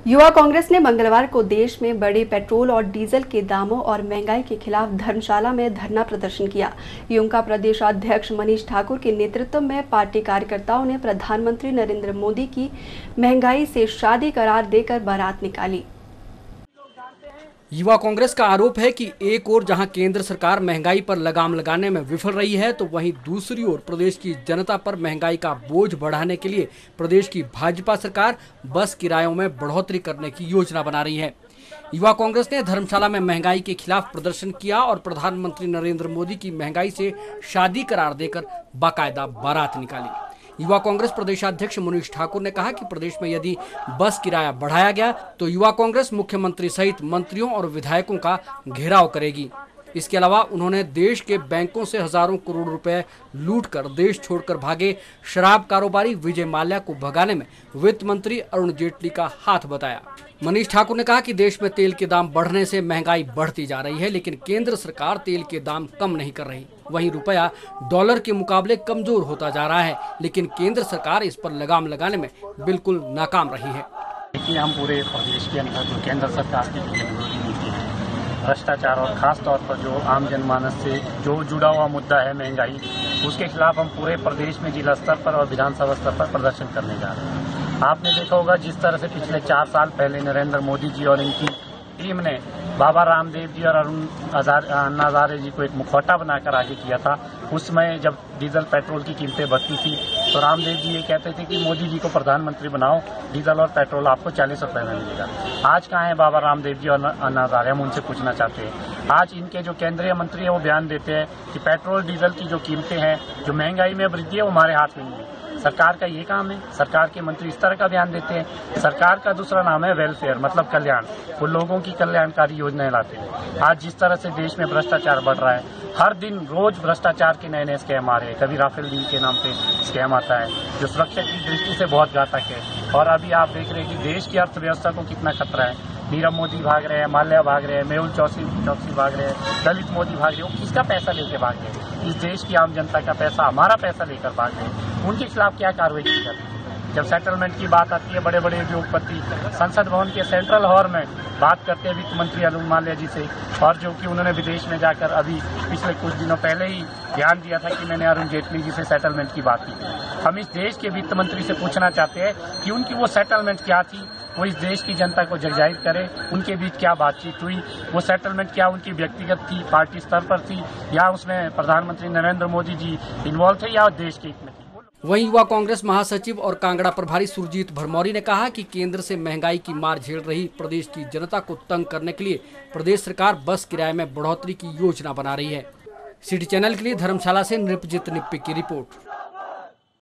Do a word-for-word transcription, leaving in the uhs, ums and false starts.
युवा कांग्रेस ने मंगलवार को देश में बढ़े पेट्रोल और डीजल के दामों और महंगाई के खिलाफ धर्मशाला में धरना प्रदर्शन किया। यूंका प्रदेशाध्यक्ष मनीष ठाकुर के नेतृत्व में पार्टी कार्यकर्ताओं ने प्रधानमंत्री नरेंद्र मोदी की महंगाई से शादी करार देकर बारात निकाली। युवा कांग्रेस का आरोप है कि एक ओर जहां केंद्र सरकार महंगाई पर लगाम लगाने में विफल रही है, तो वहीं दूसरी ओर प्रदेश की जनता पर महंगाई का बोझ बढ़ाने के लिए प्रदेश की भाजपा सरकार बस किरायों में बढ़ोतरी करने की योजना बना रही है। युवा कांग्रेस ने धर्मशाला में महंगाई के खिलाफ प्रदर्शन किया और प्रधानमंत्री नरेंद्र मोदी की महंगाई से शादी करार देकर बाकायदा बारात निकाली। युवा कांग्रेस प्रदेशाध्यक्ष मनीष ठाकुर ने कहा कि प्रदेश में यदि बस किराया बढ़ाया गया तो युवा कांग्रेस मुख्यमंत्री सहित मंत्रियों और विधायकों का घेराव करेगी। इसके अलावा उन्होंने देश के बैंकों से हजारों करोड़ रुपए लूटकर देश छोड़कर भागे शराब कारोबारी विजय माल्या को भगाने में वित्त मंत्री अरुण जेटली का हाथ बताया। मनीष ठाकुर ने कहा कि देश में तेल के दाम बढ़ने से महंगाई बढ़ती जा रही है, लेकिन केंद्र सरकार तेल के दाम कम नहीं कर रही। वहीं रुपया डॉलर के मुकाबले कमजोर होता जा रहा है, लेकिन केंद्र सरकार इस पर लगाम लगाने में बिल्कुल नाकाम रही है। देखिए, हम पूरे प्रदेश के अंदर जो केंद्र सरकार की विरोधी नीति है, भ्रष्टाचार और खास तौर पर जो आम जनमानस से जो जुड़ा हुआ मुद्दा है महंगाई, उसके खिलाफ हम पूरे प्रदेश में जिला स्तर पर और विधानसभा स्तर पर प्रदर्शन करने जा रहे हैं। आपने देखा होगा जिस तरह से पिछले चार साल पहले नरेंद्र मोदी जी और इनकी टीम ने बाबा रामदेव जी और अरुण अन्ना हजारे जी को एक मुखौटा बनाकर आगे किया था। उस समय जब डीजल पेट्रोल की कीमतें बढ़ती थी तो रामदेव जी ये कहते थे कि मोदी जी को प्रधानमंत्री बनाओ, डीजल और पेट्रोल आपको चालीस रुपए में मिलेगा। आज कहाँ है बाबा रामदेव जी और अन्ना हजारे, हम उनसे पूछना चाहते हैं। आज इनके जो केंद्रीय मंत्री है वो बयान देते हैं कि पेट्रोल डीजल की जो कीमतें हैं, जो महंगाई में वृद्धि है, वो हमारे हाथ में नहीं है। सरकार का ये काम है, सरकार के मंत्री इस तरह का बयान देते हैं। सरकार का दूसरा नाम है वेलफेयर, मतलब कल्याण। वो लोगों की कल्याणकारी योजनाएं लाते हैं। आज जिस तरह से देश में भ्रष्टाचार बढ़ रहा है, हर दिन रोज भ्रष्टाचार के नए नए स्कैम आ रहे हैं। कभी राफेल डील के नाम पे स्कैम आता है जो सुरक्षा की दृष्टि से बहुत घातक है। और अभी आप देख रहे हैं कि देश की अर्थव्यवस्था को कितना खतरा है। नीरव मोदी भाग रहे हैं, माल्या भाग रहे हैं, मेहुल चौकसी चौकसी भाग रहे हैं, दलित मोदी भाग रहे हैं। वो किसका पैसा लेके भाग रहे हैं? इस देश की आम जनता का पैसा, हमारा पैसा लेकर भाग रहे हैं। उनके खिलाफ क्या कार्रवाई की जाती है? जब सेटलमेंट की बात आती है, बड़े बड़े उद्योगपति संसद भवन के सेंट्रल हॉल में बात करते हैं वित्त मंत्री अरुण माल्या जी से, और जो कि उन्होंने विदेश में जाकर अभी पिछले कुछ दिनों पहले ही ध्यान दिया था कि मैंने अरुण जेटली जी से सेटलमेंट की बात की थी। हम इस देश के वित्त मंत्री से पूछना चाहते हैं कि उनकी वो सेटलमेंट क्या थी, वो इस देश की जनता को जगजाहिर करे। उनके बीच क्या बातचीत हुई, वो सेटलमेंट क्या उनकी व्यक्तिगत थी, पार्टी स्तर पर थी, या उसमें प्रधानमंत्री नरेंद्र मोदी जी इन्वॉल्व थे, या देश के हित में थी। वहीं युवा कांग्रेस महासचिव और कांगड़ा प्रभारी सुरजीत भरमौरी ने कहा कि केंद्र से महंगाई की मार झेल रही प्रदेश की जनता को तंग करने के लिए प्रदेश सरकार बस किराए में बढ़ोतरी की योजना बना रही है। सिटी चैनल के लिए धर्मशाला से नृपजित निप्पी की रिपोर्ट।